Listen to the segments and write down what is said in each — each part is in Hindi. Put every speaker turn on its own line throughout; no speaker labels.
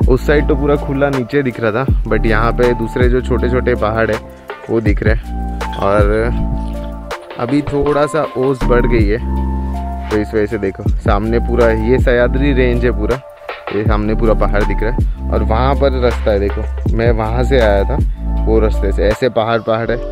उस साइड तो पूरा खुला नीचे दिख रहा था, बट यहाँ पे दूसरे जो छोटे छोटे पहाड़ है वो दिख रहे हैं। और अभी थोड़ा सा ओस बढ़ गई है, तो इस वजह से देखो सामने पूरा ये सह्याद्री रेंज है, पूरा ये सामने पूरा पहाड़ दिख रहा है। और वहाँ पर रास्ता है, देखो मैं वहाँ से आया था, वो रास्ते से ऐसे पहाड़ है।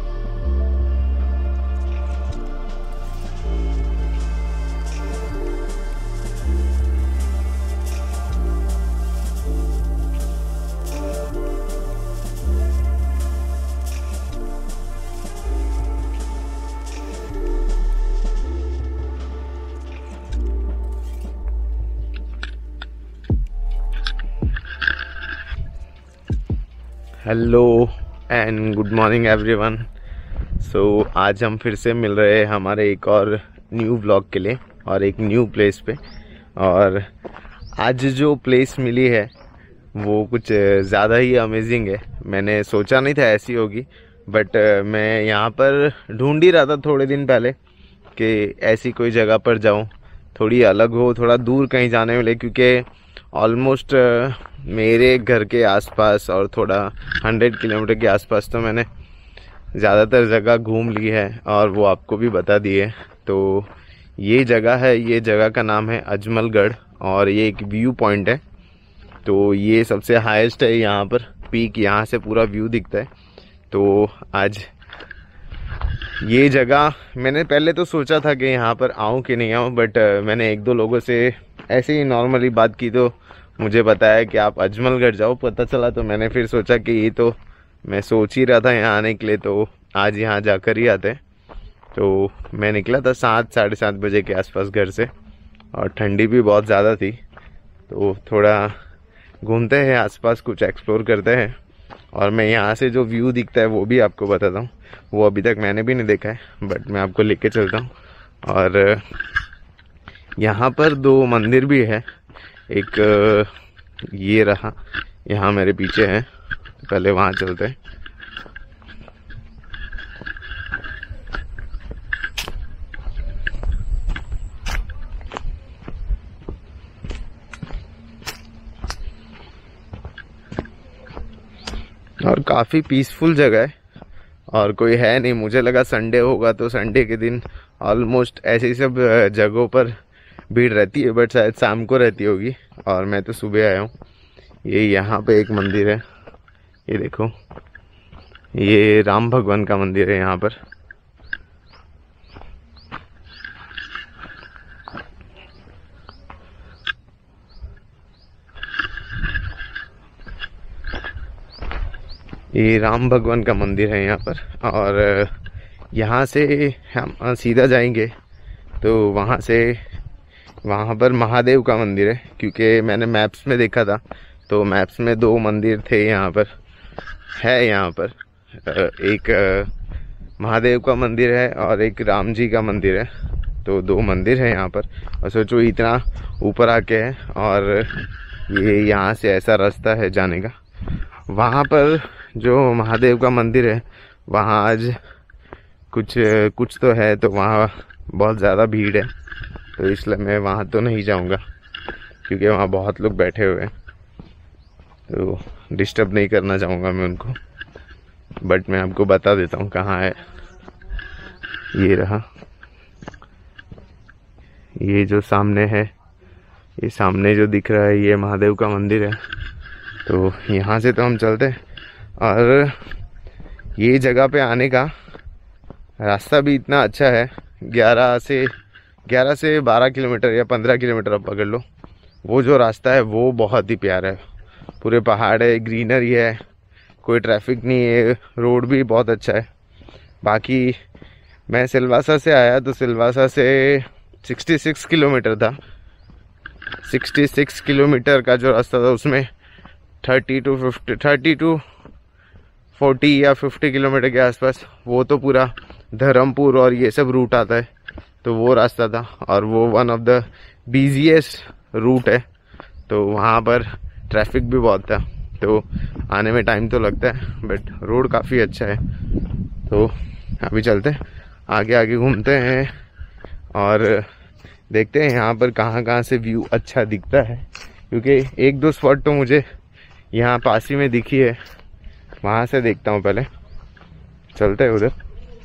Hello and good morning everyone. So आज हम फिर से मिल रहे हैं हमारे एक और न्यू व्लॉग के लिए और एक न्यू प्लेस पे। और आज जो प्लेस मिली है वो कुछ ज़्यादा ही अमेजिंग है। मैंने सोचा नहीं था ऐसी होगी, बट मैं यहाँ पर ढूंढ ही रहा था थोड़े दिन पहले कि ऐसी कोई जगह पर जाऊँ, थोड़ी अलग हो, थोड़ा दूर कहीं जाने मिले, क्योंकि ऑलमोस्ट मेरे घर के आसपास और थोड़ा 100 किलोमीटर के आसपास तो मैंने ज़्यादातर जगह घूम ली है और वो आपको भी बता दी है। तो ये जगह है, ये जगह का नाम है अजमलगढ़ और ये एक व्यू पॉइंट है। तो ये सबसे हाईएस्ट है यहाँ पर, पीक यहाँ से पूरा व्यू दिखता है। तो आज ये जगह मैंने पहले तो सोचा था कि यहाँ पर आऊँ कि नहीं आऊँ, बट मैंने एक दो लोगों से ऐसे ही नॉर्मली बात की तो मुझे बताया कि आप अजमलगढ़ जाओ, पता चला। तो मैंने फिर सोचा कि ये तो मैं सोच ही रहा था यहाँ आने के लिए, तो आज यहाँ जाकर ही आते हैं। तो मैं निकला था 7 साढ़े 7 बजे के आसपास घर से, और ठंडी भी बहुत ज़्यादा थी। तो थोड़ा घूमते हैं आसपास, कुछ एक्सप्लोर करते हैं। और मैं यहाँ से जो व्यू दिखता है वो भी आपको बताता हूँ, वो अभी तक मैंने भी नहीं देखा है, बट मैं आपको लेके चलता हूँ। और यहाँ पर 2 मंदिर भी है, एक ये रहा यहाँ मेरे पीछे है, पहले वहाँ चलते हैं। और काफ़ी पीसफुल जगह है और कोई है नहीं। मुझे लगा संडे होगा तो संडे के दिन ऑलमोस्ट ऐसी सब जगहों पर भीड़ रहती है, बट शायद शाम को रहती होगी। और मैं तो सुबह आया हूँ। ये यहाँ पे एक मंदिर है, ये देखो, ये राम भगवान का मंदिर है यहाँ पर। ये राम भगवान का मंदिर है यहाँ पर। और यहाँ से हम सीधा जाएंगे तो वहाँ पर महादेव का मंदिर है, क्योंकि मैंने मैप्स में देखा था तो मैप्स में 2 मंदिर थे यहाँ पर, है यहाँ पर एक महादेव का मंदिर है और एक राम जी का मंदिर है। तो 2 मंदिर है यहाँ पर। और सोचो इतना ऊपर आके है, और ये यहाँ से ऐसा रास्ता है जाने का। वहाँ पर जो महादेव का मंदिर है वहाँ आज कुछ तो है, तो वहाँ बहुत ज़्यादा भीड़ है, तो इसलिए मैं वहाँ तो नहीं जाऊँगा, क्योंकि वहाँ बहुत लोग बैठे हुए हैं, तो डिस्टर्ब नहीं करना चाहूँगा मैं उनको। बट मैं आपको बता देता हूँ कहाँ है। ये रहा, ये जो सामने है, ये सामने जो दिख रहा है ये महादेव का मंदिर है। तो यहाँ से तो हम चलते हैं। और ये जगह पे आने का रास्ता भी इतना अच्छा है, 11 से 12 किलोमीटर या 15 किलोमीटर आप पकड़ लो। वो जो रास्ता है वो बहुत ही प्यारा है, पूरे पहाड़ है, ग्रीनरी है, कोई ट्रैफिक नहीं है, रोड भी बहुत अच्छा है। बाकी मैं सिलवासा से आया तो सिलवासा से 66 किलोमीटर था। 66 किलोमीटर का जो रास्ता था उसमें 30 टू 40 या 50 किलोमीटर के आसपास वो तो पूरा धर्मपुर और ये सब रूट आता है, तो वो रास्ता था। और वो one of the busiest route है, तो वहाँ पर ट्रैफिक भी बहुत था, तो आने में टाइम तो लगता है, बट रोड काफ़ी अच्छा है। तो अभी चलते हैं आगे आगे, घूमते हैं और देखते हैं यहाँ पर कहाँ कहाँ से व्यू अच्छा दिखता है। क्योंकि एक दो स्पॉट तो मुझे यहाँ पास ही में दिखी है, वहाँ से देखता हूँ। पहले चलते हैं उधर।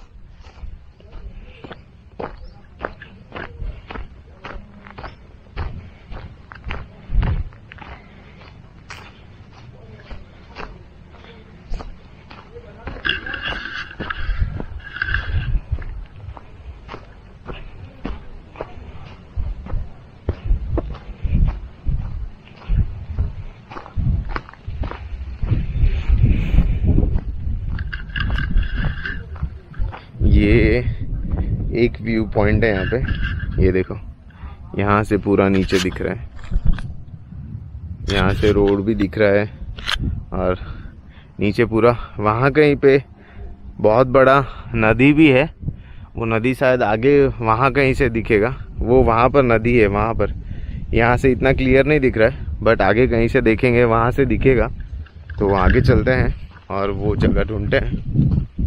ये एक व्यू पॉइंट है यहाँ पे, ये देखो, यहाँ से पूरा नीचे दिख रहा है, यहाँ से रोड भी दिख रहा है और नीचे पूरा वहाँ कहीं पे बहुत बड़ा नदी भी है। वो नदी शायद आगे वहाँ कहीं से दिखेगा, वो वहाँ पर नदी है वहाँ पर। यहाँ से इतना क्लियर नहीं दिख रहा है, बट आगे कहीं से देखेंगे वहाँ से दिखेगा। तो आगे चलते हैं और वो जगह ढूंढते हैं।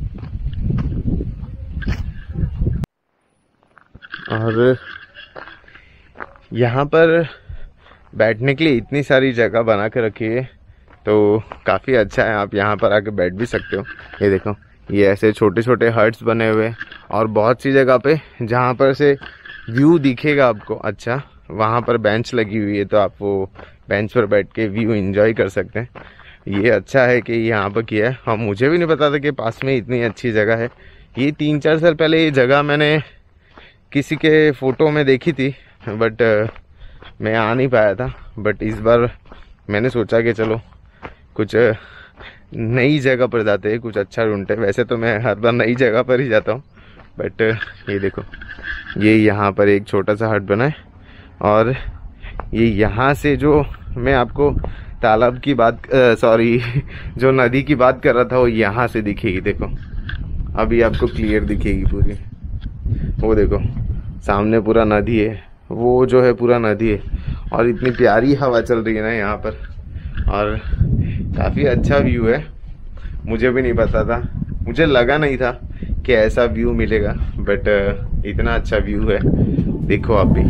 और यहाँ पर बैठने के लिए इतनी सारी जगह बना के रखी है, तो काफ़ी अच्छा है। आप यहाँ पर आके बैठ भी सकते हो। ये देखो, ये ऐसे छोटे छोटे हट्स बने हुए और बहुत सी जगह पे जहाँ पर से व्यू दिखेगा आपको अच्छा, वहाँ पर बेंच लगी हुई है, तो आप वो बेंच पर बैठ के व्यू एंजॉय कर सकते हैं। ये अच्छा है कि यहाँ पर किया है। हाँ, मुझे भी नहीं पता था कि पास में इतनी अच्छी जगह है। ये 3-4 साल पहले ये जगह मैंने किसी के फ़ोटो में देखी थी, बट मैं आ नहीं पाया था। बट इस बार मैंने सोचा कि चलो कुछ नई जगह पर जाते हैं, कुछ अच्छा ढूंढते हैं। वैसे तो मैं हर बार नई जगह पर ही जाता हूँ, बट ये देखो, ये यहाँ पर एक छोटा सा हट बना है और ये यहाँ से जो मैं आपको तालाब की बात सॉरी जो नदी की बात कर रहा था, वो यहाँ से दिखेगी। देखो, अभी आपको क्लियर दिखेगी पूरी। वो देखो, सामने पूरा नदी है, वो जो है पूरा नदी है और इतनी प्यारी हवा चल रही है ना यहाँ पर, और काफ़ी अच्छा व्यू है। मुझे भी नहीं पता था, मुझे लगा नहीं था कि ऐसा व्यू मिलेगा, बट इतना अच्छा व्यू है। देखो आप भी।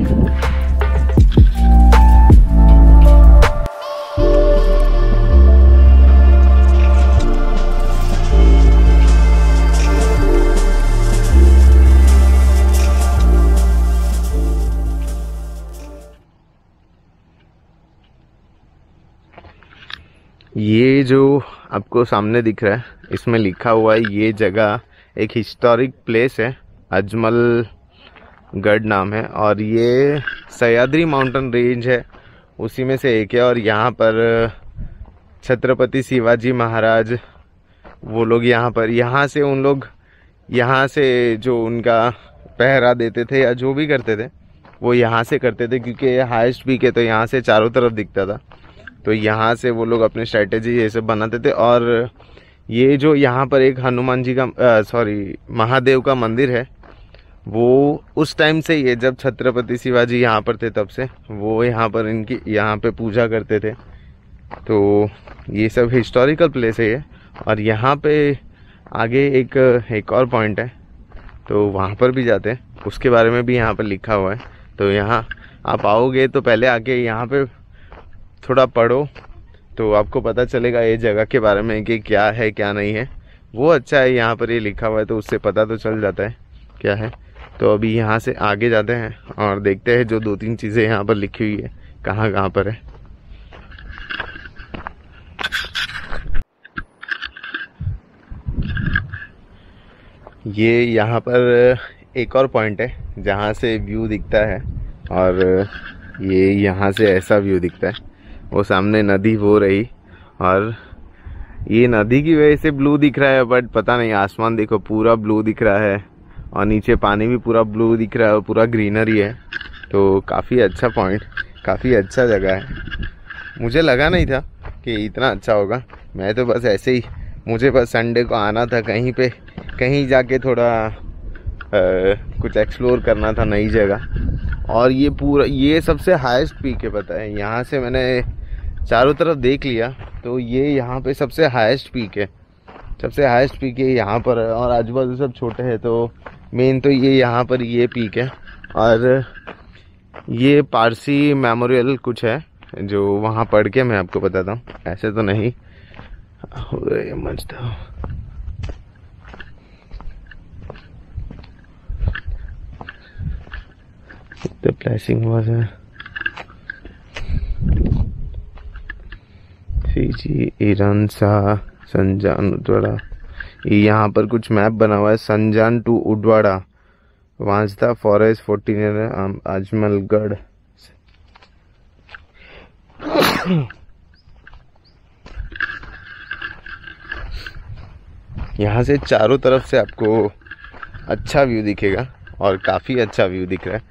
ये जो आपको सामने दिख रहा है, इसमें लिखा हुआ है, ये जगह एक हिस्टोरिक प्लेस है, अजमल गढ़ नाम है, और ये सह्याद्री माउंटेन रेंज है, उसी में से एक है। और यहाँ पर छत्रपति शिवाजी महाराज, वो लोग यहाँ से उन लोग यहाँ से जो उनका पहरा देते थे या जो भी करते थे, वो यहाँ से करते थे, क्योंकि हाईएस्ट पीक है तो यहाँ से चारों तरफ दिखता था। तो यहाँ से वो लोग अपने स्ट्रैटेजी ये सब बनाते थे। और ये जो यहाँ पर एक हनुमान जी का महादेव का मंदिर है, वो उस टाइम से ये जब छत्रपति शिवाजी यहाँ पर थे तब से वो यहाँ पर इनकी यहाँ पे पूजा करते थे। तो ये सब हिस्टोरिकल प्लेस है ये। और यहाँ पे आगे एक और पॉइंट है, तो वहाँ पर भी जाते हैं, उसके बारे में भी यहाँ पर लिखा हुआ है। तो यहाँ आप आओगे तो पहले आके यहाँ पे थोड़ा पढ़ो, तो आपको पता चलेगा ये जगह के बारे में कि क्या है क्या नहीं है। वो अच्छा है, यहाँ पर ये लिखा हुआ है तो उससे पता तो चल जाता है क्या है। तो अभी यहाँ से आगे जाते हैं और देखते हैं जो 2-3 चीज़ें यहाँ पर लिखी हुई है कहाँ कहाँ पर है। ये यहाँ पर एक और पॉइंट है जहाँ से व्यू दिखता है, और ये यहाँ से ऐसा व्यू दिखता है। वो सामने नदी हो रही, और ये नदी की वजह से ब्लू दिख रहा है, बट पता नहीं, आसमान देखो पूरा ब्लू दिख रहा है और नीचे पानी भी पूरा ब्लू दिख रहा है और पूरा ग्रीनरी है। तो काफ़ी अच्छा पॉइंट, काफ़ी अच्छा जगह है। मुझे लगा नहीं था कि इतना अच्छा होगा। मैं तो बस ऐसे ही, मुझे बस संडे को आना था कहीं पे, कहीं जाके थोड़ा कुछ एक्सप्लोर करना था नई जगह। और ये पूरा, ये सबसे हाईएस्ट पीक है, पता है। यहाँ से मैंने चारों तरफ देख लिया, तो ये यहाँ पे सबसे हाईएस्ट पीक है, सबसे हाईएस्ट पीक है यहाँ पर। और आजू बाजू सब छोटे हैं, तो मेन तो ये यहाँ पर ये पीक है। और ये पारसी मेमोरियल कुछ है, जो वहाँ पढ़ के मैं आपको बताता हूँ, ऐसे तो नहीं। मचता The flashing was सीजी ईरान शाह संजान उडवाड़ा। यहाँ पर कुछ मैप बना हुआ है, संजान टू उडवाड़ा, वांसदा फॉरेस्ट 14 अजमलगढ़। यहाँ से चारों तरफ से आपको अच्छा व्यू दिखेगा और काफ़ी अच्छा व्यू दिख रहा है,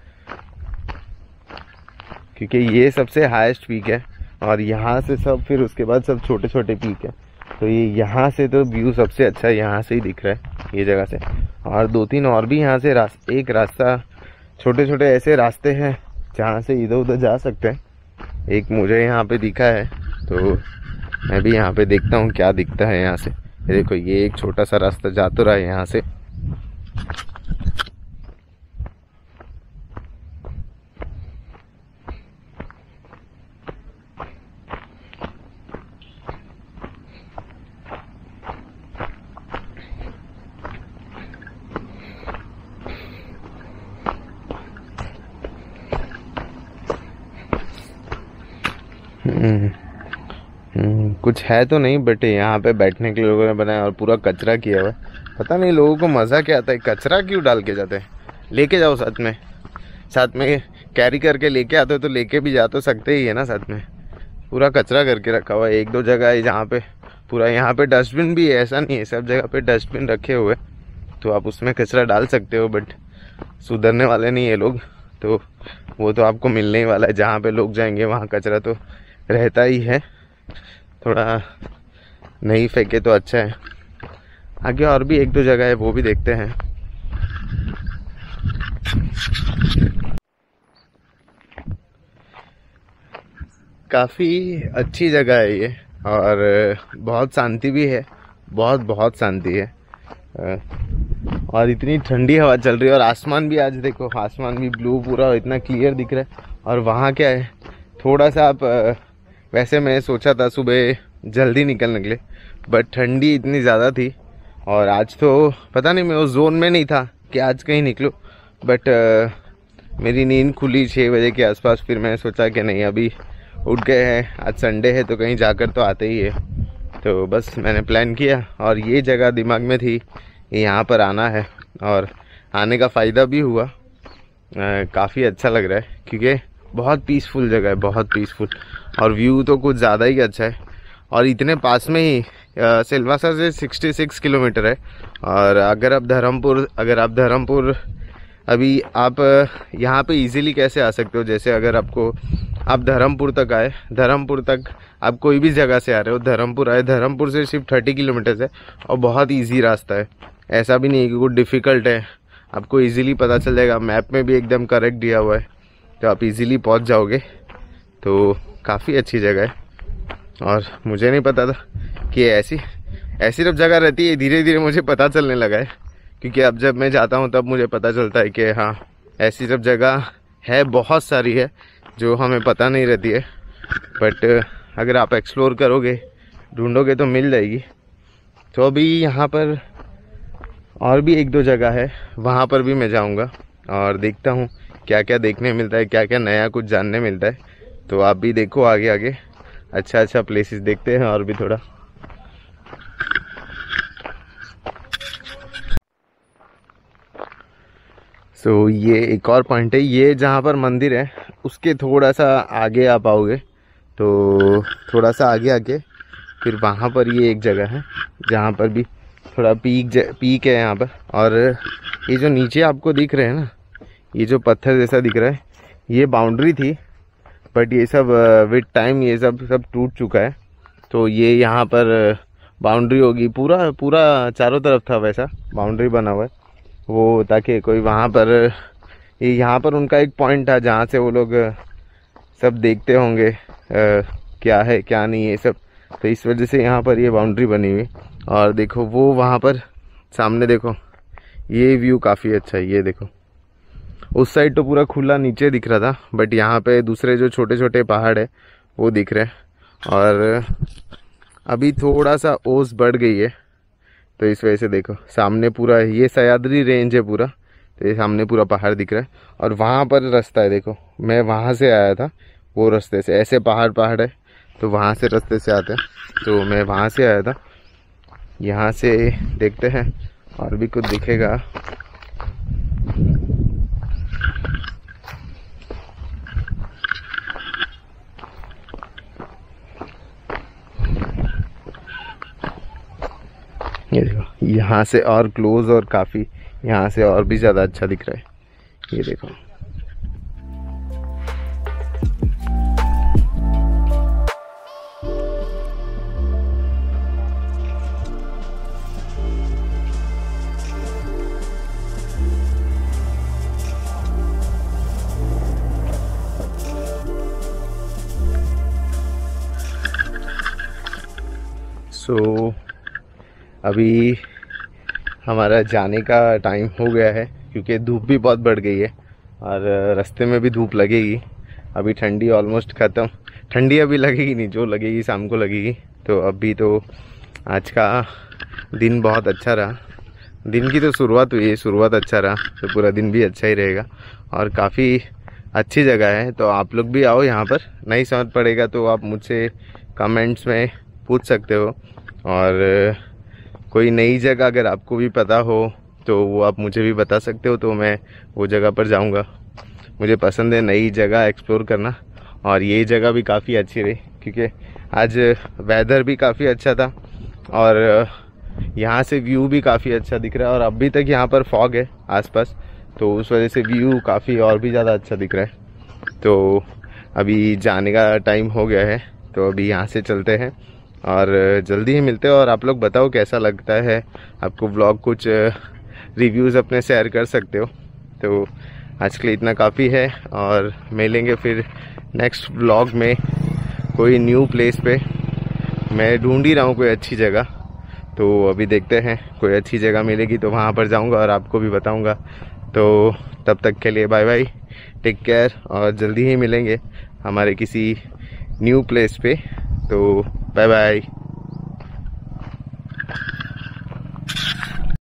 क्योंकि ये सबसे हाईएस्ट पीक है और यहाँ से सब फिर उसके बाद सब छोटे छोटे पीक है। तो ये यहाँ से तो व्यू सबसे अच्छा यहाँ से ही दिख रहा है, ये जगह से। और 2-3 और भी यहाँ से एक रास्ता, छोटे छोटे ऐसे रास्ते हैं जहाँ से इधर उधर जा सकते हैं। एक मुझे यहाँ पे दिखा है, तो मैं भी यहाँ पे देखता हूँ क्या दिखता है यहाँ से। ये देखो, ये एक छोटा सा रास्ता जा तो रहा है यहाँ से। कुछ है तो नहीं, बट यहाँ पे बैठने के लिए लोगों ने बनाया और पूरा कचरा किया हुआ है। पता नहीं लोगों को मज़ा क्या आता है, कचरा क्यों डाल के जाते हैं। लेके जाओ साथ में कैरी करके लेके आते हो तो लेके भी जा तो सकते ही है ना साथ में। पूरा कचरा करके रखा हुआ है। 1-2 जगह है जहाँ पे पूरा, यहाँ पे डस्टबिन भी है, ऐसा नहीं है सब जगह पे डस्टबिन रखे हुए, तो आप उसमें कचरा डाल सकते हो। बट सुधरने वाले नहीं है लोग, तो वो तो आपको मिलने ही वाला है। जहाँ पे लोग जाएंगे वहाँ कचरा तो रहता ही है। थोड़ा नहीं फेंके तो अच्छा है। आगे और भी 1-2 जगह है, वो भी देखते हैं। काफ़ी अच्छी जगह है ये और बहुत शांति भी है, बहुत शांति है। और इतनी ठंडी हवा चल रही है और आसमान भी, आज देखो आसमान भी ब्लू पूरा इतना क्लियर दिख रहा है। और वहाँ क्या है, थोड़ा सा आप वैसे मैं सोचा था सुबह जल्दी निकलने के लिए, बट ठंडी इतनी ज़्यादा थी और आज तो पता नहीं, मैं उस जोन में नहीं था कि आज कहीं निकलूँ। बट मेरी नींद खुली 6 बजे के आसपास, फिर मैं सोचा कि नहीं अभी उठ गए हैं, आज संडे है तो कहीं जाकर तो आते ही है। तो बस मैंने प्लान किया और ये जगह दिमाग में थी, यहाँ पर आना है और आने का फ़ायदा भी हुआ। काफ़ी अच्छा लग रहा है क्योंकि बहुत पीसफुल जगह है, बहुत पीसफुल, और व्यू तो कुछ ज़्यादा ही अच्छा है। और इतने पास में ही सिलवासा से 66 किलोमीटर है। और अगर आप धर्मपुर अभी आप यहाँ पे इजीली कैसे आ सकते हो, जैसे अगर आप धर्मपुर तक आए, धर्मपुर तक आप कोई भी जगह से आ रहे हो, धर्मपुर आए, धर्मपुर से सिर्फ 30 किलोमीटर है और बहुत इजी रास्ता है। ऐसा भी नहीं है कि कुछ डिफ़िकल्ट है, आपको इजीली पता चल जाएगा। मैप में भी एकदम करेक्ट दिया हुआ है, तो आप इजीली पहुंच जाओगे। तो काफ़ी अच्छी जगह है और मुझे नहीं पता था कि ऐसी सिर्फ जगह रहती है। धीरे धीरे मुझे पता चलने लगा है, क्योंकि अब जब मैं जाता हूँ तब मुझे पता चलता है कि हाँ, ऐसी सब जगह है, बहुत सारी है जो हमें पता नहीं रहती है। बट अगर आप एक्सप्लोर करोगे, ढूंढोगे तो मिल जाएगी। तो अभी यहाँ पर और भी 1-2 जगह है, वहाँ पर भी मैं जाऊँगा और देखता हूँ क्या क्या देखने मिलता है, क्या क्या नया कुछ जानने मिलता है। तो आप भी देखो, आगे अच्छा प्लेसेस देखते हैं और भी थोड़ा। सो ये एक और पॉइंट है, ये जहाँ पर मंदिर है उसके थोड़ा सा आगे आप आओगे तो थोड़ा सा आगे फिर वहाँ पर ये एक जगह है जहाँ पर भी थोड़ा पीक है यहाँ पर। और ये जो नीचे आपको दिख रहे हैं ना, ये जो पत्थर जैसा दिख रहा है, ये बाउंड्री थी, बट ये सब विद टाइम ये सब टूट चुका है। तो ये यहाँ पर बाउंड्री होगी, पूरा चारों तरफ था वैसा बाउंड्री बना हुआ है वो, ताकि कोई वहाँ पर, ये यहाँ पर उनका एक पॉइंट था जहाँ से वो लोग सब देखते होंगे क्या है क्या नहीं है सब। तो इस वजह से यहाँ पर ये बाउंड्री बनी हुई। और देखो वो वहाँ पर सामने देखो, ये व्यू काफ़ी अच्छा है। ये देखो उस साइड तो पूरा खुला नीचे दिख रहा था, बट यहाँ पे दूसरे जो छोटे छोटे पहाड़ है वो दिख रहा है। और अभी थोड़ा सा ओस बढ़ गई है, तो इस वजह से देखो सामने पूरा ये सह्याद्री रेंज है पूरा, तो ये सामने पूरा पहाड़ दिख रहा है। और वहाँ पर रास्ता है, देखो मैं वहाँ से आया था, वो रास्ते से ऐसे पहाड़ है, तो वहाँ से रास्ते से आते हैं, तो मैं वहाँ से आया था। यहाँ से देखते हैं और भी कुछ दिखेगा। ये देखो यहाँ से और क्लोज और काफ़ी यहाँ से और भी ज़्यादा अच्छा दिख रहा है। ये देखो सो अभी हमारा जाने का टाइम हो गया है, क्योंकि धूप भी बहुत बढ़ गई है और रास्ते में भी धूप लगेगी। अभी ठंडी ऑलमोस्ट ख़त्म, ठंडी अभी लगेगी नहीं, जो लगेगी शाम को लगेगी। तो अभी तो आज का दिन बहुत अच्छा रहा, दिन की तो शुरुआत हुई है, शुरुआत अच्छा रहा तो पूरा दिन भी अच्छा ही रहेगा। और काफ़ी अच्छी जगह है, तो आप लोग भी आओ यहाँ पर। नहीं समझ पड़ेगा तो आप मुझसे कमेंट्स में पूछ सकते हो, और कोई नई जगह अगर आपको भी पता हो तो वो आप मुझे भी बता सकते हो, तो मैं वो जगह पर जाऊंगा। मुझे पसंद है नई जगह एक्सप्लोर करना, और ये जगह भी काफ़ी अच्छी रही क्योंकि आज वेदर भी काफ़ी अच्छा था और यहाँ से व्यू भी काफ़ी अच्छा दिख रहा है। और अभी तक यहाँ पर फॉग है आसपास, तो उस वजह से व्यू काफ़ी और भी ज़्यादा अच्छा दिख रहा है। तो अभी जाने का टाइम हो गया है, तो अभी यहाँ से चलते हैं और जल्दी ही मिलते हैं। और आप लोग बताओ कैसा लगता है आपको व्लॉग, कुछ रिव्यूज़ अपने शेयर कर सकते हो। तो आज के लिए इतना काफ़ी है, और मिलेंगे फिर नेक्स्ट व्लॉग में कोई न्यू प्लेस पे। मैं ढूंढ ही रहा हूँ कोई अच्छी जगह, तो अभी देखते हैं कोई अच्छी जगह मिलेगी तो वहाँ पर जाऊँगा और आपको भी बताऊँगा। तो तब तक के लिए बाय बाय, टेक केयर, और जल्दी ही मिलेंगे हमारे किसी न्यू प्लेस पे। तो बाय बाय।